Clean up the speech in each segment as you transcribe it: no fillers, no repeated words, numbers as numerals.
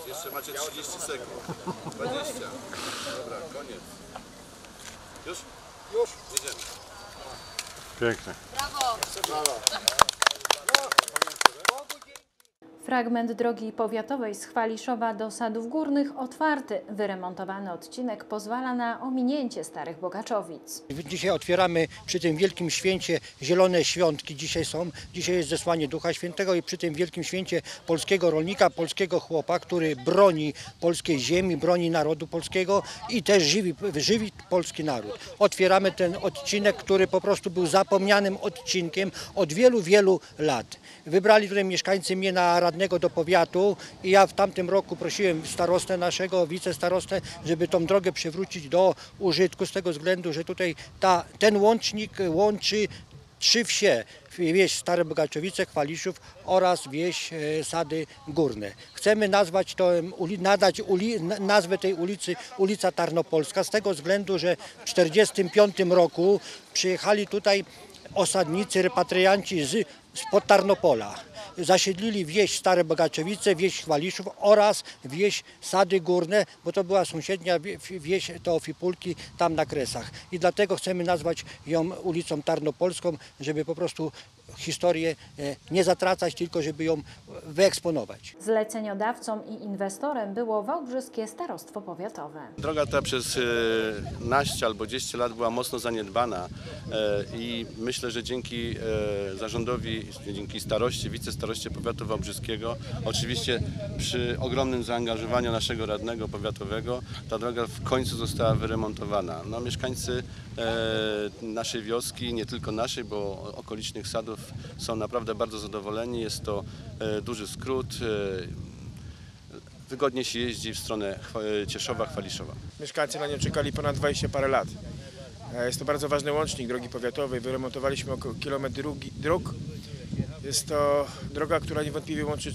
Jeszcze macie 30 sekund. 20. Dobra, koniec. Już? Już. Jedziemy. Pięknie. Brawo! Brawo. Fragment drogi powiatowej z Chwaliszowa do Sadów Górnych otwarty. Wyremontowany odcinek pozwala na ominięcie Starych Bogaczowic. Dzisiaj otwieramy przy tym wielkim święcie zielone świątki. Dzisiaj jest zesłanie Ducha Świętego i przy tym wielkim święcie polskiego rolnika, polskiego chłopa, który broni polskiej ziemi, broni narodu polskiego i też żywi polski naród. Otwieramy ten odcinek, który po prostu był zapomnianym odcinkiem od wielu, wielu lat. Wybrali tutaj mieszkańcy mnie na radnego do powiatu i ja w tamtym roku prosiłem starostę naszego, wicestarostę, żeby tą drogę przywrócić do użytku z tego względu, że tutaj ten łącznik łączy 3 wsie. Wieś Stare Bogaczowice, Chwaliszów oraz wieś Sady Górne. Chcemy nadać nazwę tej ulicy ulica Tarnopolska z tego względu, że w 1945 roku przyjechali tutaj osadnicy, repatrianci spod Tarnopola. Zasiedlili wieś Stare Bogaczowice, wieś Chwaliszów oraz wieś Sady Górne, bo to była sąsiednia wieś Teofipólki tam na Kresach. I dlatego chcemy nazwać ją ulicą Tarnopolską, żeby po prostu historię nie zatracać, tylko żeby ją wyeksponować. Zleceniodawcą i inwestorem było Wałbrzyskie Starostwo Powiatowe. Droga ta przez naście albo 10 lat była mocno zaniedbana i myślę, że dzięki zarządowi, dzięki staroście, wicestaroście powiatu wałbrzyskiego, oczywiście przy ogromnym zaangażowaniu naszego radnego powiatowego, ta droga w końcu została wyremontowana. No, mieszkańcy naszej wioski, nie tylko naszej, bo okolicznych sadów są naprawdę bardzo zadowoleni. Jest to duży skrót. Wygodnie się jeździ w stronę Cieszowa, Chwaliszowa. Mieszkańcy na nią czekali ponad 20 parę lat. Jest to bardzo ważny łącznik drogi powiatowej. Wyremontowaliśmy około kilometr dróg. Jest to droga, która niewątpliwie łączy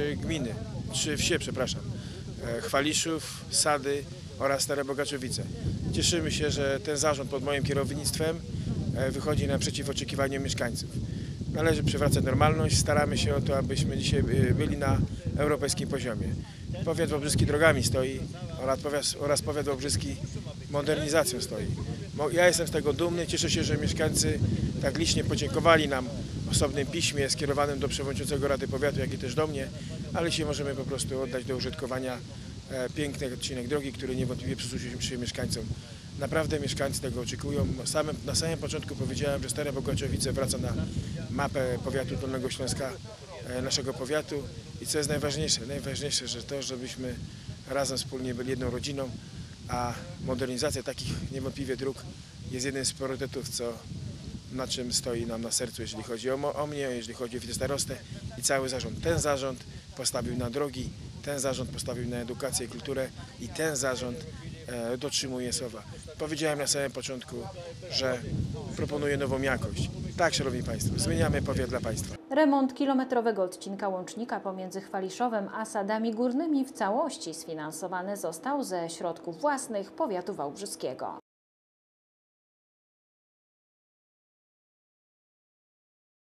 3 wsie, przepraszam. Chwaliszów, Sady oraz Stare Bogaczowice. Cieszymy się, że ten zarząd pod moim kierownictwem wychodzi naprzeciw oczekiwaniom mieszkańców. Należy przywracać normalność, staramy się o to, abyśmy dzisiaj byli na europejskim poziomie. Powiat wałbrzyski drogami stoi oraz powiat wałbrzyski modernizacją stoi. Ja jestem z tego dumny, cieszę się, że mieszkańcy tak licznie podziękowali nam w osobnym piśmie skierowanym do przewodniczącego Rady Powiatu, jak i też do mnie, ale dzisiaj możemy po prostu oddać do użytkowania piękny odcinek drogi, który niewątpliwie przysłuży się mieszkańcom. Naprawdę mieszkańcy tego oczekują. Na samym początku powiedziałem, że Stare Bogaczowice wraca na mapę powiatu Dolnego Śląska, naszego powiatu i co jest najważniejsze, że to, żebyśmy razem wspólnie byli jedną rodziną, a modernizacja takich niewątpliwie dróg jest jednym z priorytetów, na czym stoi nam na sercu, jeżeli chodzi o mnie, jeżeli chodzi o wicestarostę i cały zarząd. Ten zarząd postawił na drogi, ten zarząd postawił na edukację i kulturę i ten zarząd dotrzymuje słowa. Powiedziałem na samym początku, że proponuję nową jakość. Tak, szanowni państwo, zmieniamy powiat dla państwa. Remont kilometrowego odcinka łącznika pomiędzy Chwaliszowem a Sadami Górnymi w całości sfinansowany został ze środków własnych powiatu wałbrzyskiego.